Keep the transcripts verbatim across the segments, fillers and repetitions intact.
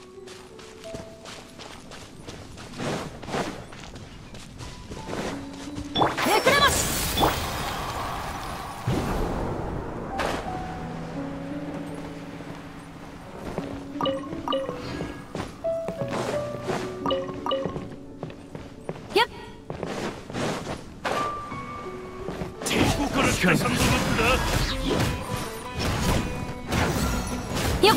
めくらまし。やっここから来たサンドバッグだ。 よっ、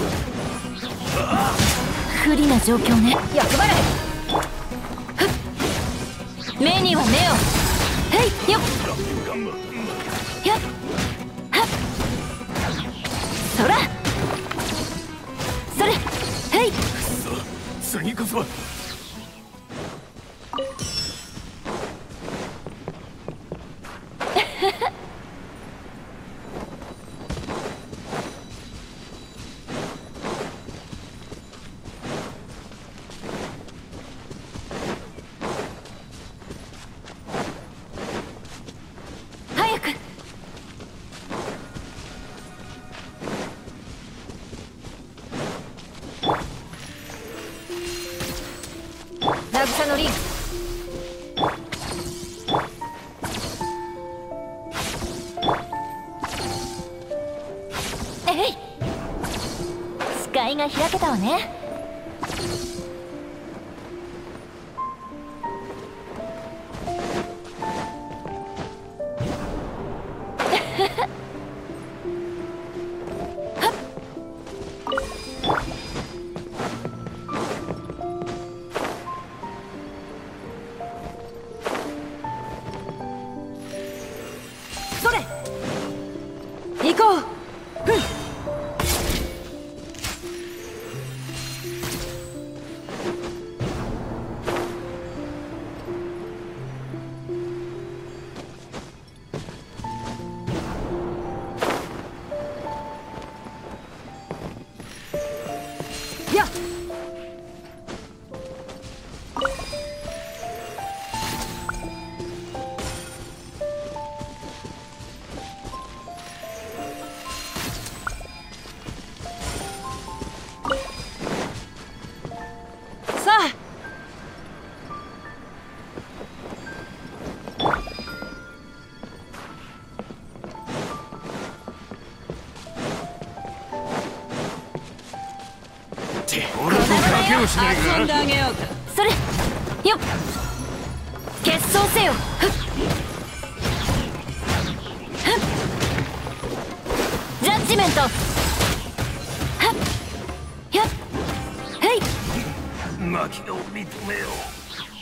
不利な状況ね。役払い。目には目を。へいよっやっはっそらそれへい。 次こそは早く。渚のリンえい。視界が開けたわね。それ行こう。ふんやっさあ俺と賭けをしないか。 遊んであげようか。それよっ決闘せよ。ふっふっジャッジメント。はっやっへい負けを認めよう。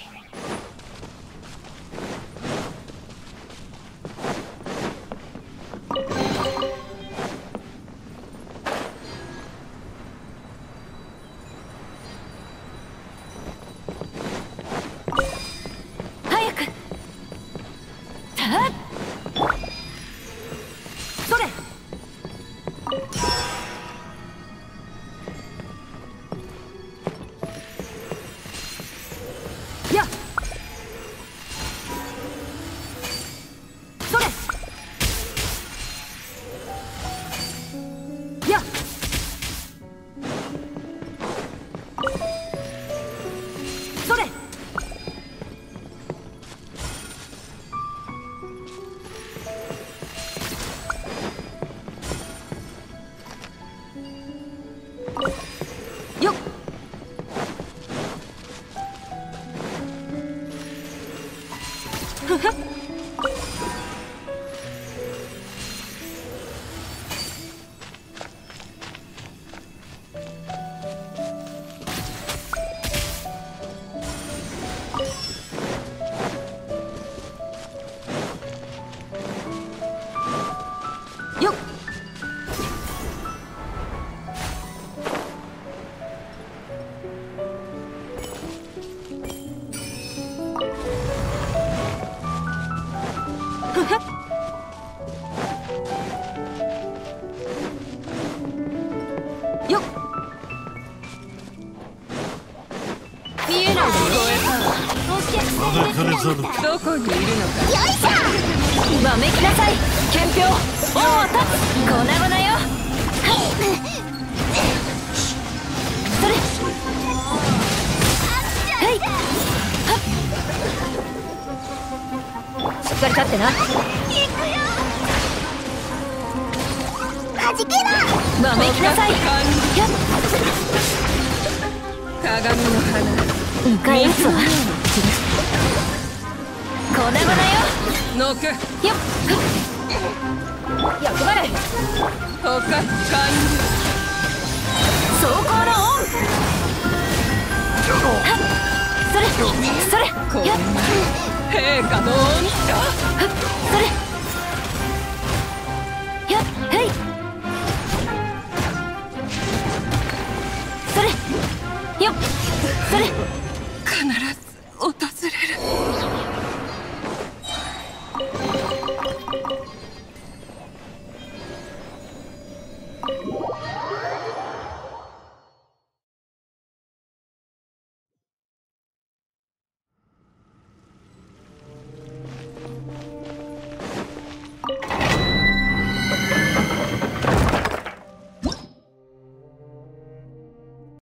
早く。たっそれやっそれやっそれよっふふっよっふふっよっ見えない。 まだ枯れざる。 どこにいるのか。よいしょ。わめきなさい憲兵。王を立つ粉々よ。それかり立ってな。 はじけろ。 まめきなさい。ひゃっ鏡の花迎え撃つわ。粉々よ。 ノクよっ役払い。 捕獲完了。 走行のオン。はっそれそれ。 こんなやっ陛下の恩だ。 はっそれやっへいそれよっそれ